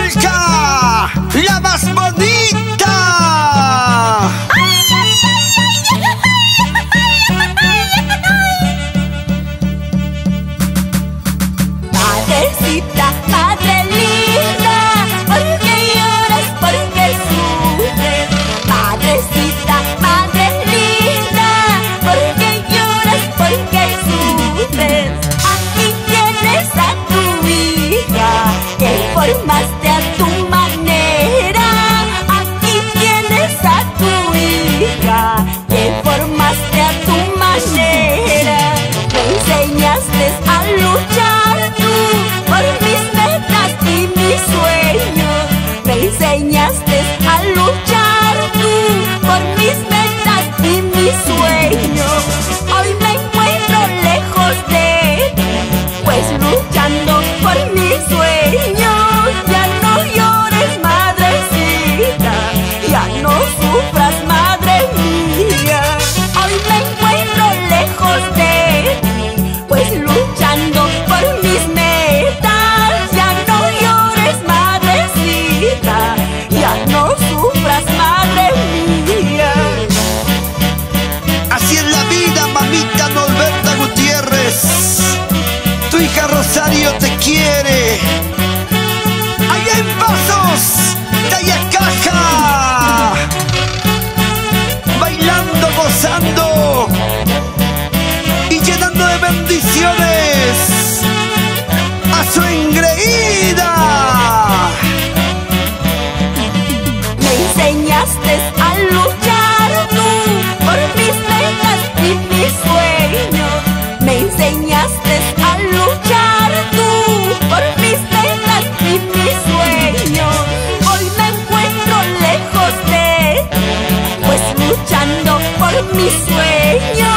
polka, la más bonita. Madrecita, madre linda, ¿por qué lloras? ¿Por qué sufres? Madrecita, madre linda, ¿por qué lloras? ¿Por qué sufres? Aquí tienes a tu hija, que formaste a tu manera. Aquí tienes a tu hija, que formaste a tu manera. Me enseñaste a luchar por mis metas y mis sueños. Me enseñaste a luchar tú por mis metas y mis sueños. Hoy me encuentro lejos de ti, pues luchando por mis sueños. Ya no llores, madrecita, ya no sufras, madre mía. Hoy me encuentro lejos de ti, pues luchando por mis metas. Ya no llores, madrecita, ya no sufras, madre mía. Así es la vida, mamita Norberta Gutiérrez. Tu hija Rosario te quiere. Allá en Pasos, Tayacaja, bailando, gozando y llenando de bendiciones a su engreída. Me enseñaste a luchar tú por mis metas y mis sueños. Me enseñaste a luchar tú por mis metas y mis sueños. Hoy me encuentro lejos de ti, pues luchando por mis sueños.